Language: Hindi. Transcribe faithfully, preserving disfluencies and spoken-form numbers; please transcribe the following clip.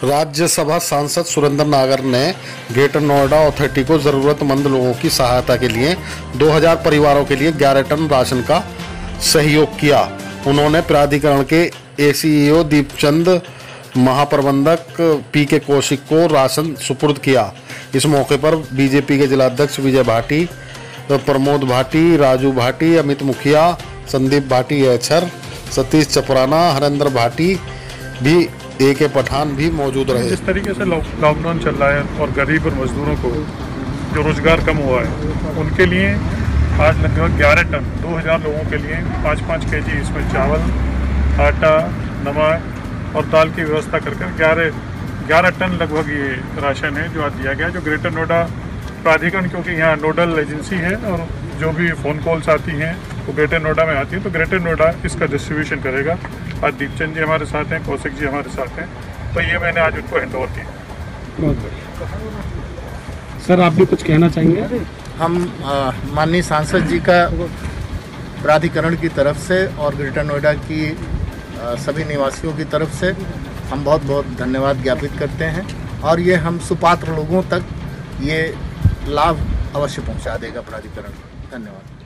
राज्यसभा सांसद सुरेंद्र नागर ने ग्रेटर नोएडा अथॉरिटी को ज़रूरतमंद लोगों की सहायता के लिए दो हज़ार परिवारों के लिए ग्यारह टन राशन का सहयोग किया। उन्होंने प्राधिकरण के एसीईओ दीपचंद, महाप्रबंधक पी के कौशिक को राशन सुपुर्द किया। इस मौके पर बीजेपी के जिलाध्यक्ष विजय भाटी, प्रमोद भाटी, राजू भाटी, अमित मुखिया, संदीप भाटी एचर, सतीश चपराना, हरेंद्र भाटी भी ए के पठान भी मौजूद रहे। जिस तरीके से लॉकडाउन चल रहा है और गरीब और मजदूरों को जो रोजगार कम हुआ है, उनके लिए आज लगभग ग्यारह टन दो हज़ार लोगों के लिए पाँच पाँच के जी इसमें चावल, आटा, नमक और दाल की व्यवस्था कर कर ग्यारह ग्यारह टन लगभग ये राशन है जो आज दिया गया। जो ग्रेटर नोएडा प्राधिकरण, क्योंकि यहाँ नोडल एजेंसी है और जो भी फ़ोन कॉल्स आती हैं वो ग्रेटर नोएडा में आती है, तो ग्रेटर नोएडा इसका डिस्ट्रीब्यूशन करेगा। आज दीपचंद जी हमारे साथ हैं, कौशिक जी हमारे साथ हैं, तो ये मैंने आज उनको हैंड ओवर किया। सर, आप भी कुछ कहना चाहेंगे? हम माननीय सांसद जी का प्राधिकरण की तरफ से और ग्रेटर नोएडा की आ, सभी निवासियों की तरफ से हम बहुत बहुत धन्यवाद ज्ञापित करते हैं और ये हम सुपात्र लोगों तक ये लाभ अवश्य पहुंचा देगा प्राधिकरण। धन्यवाद।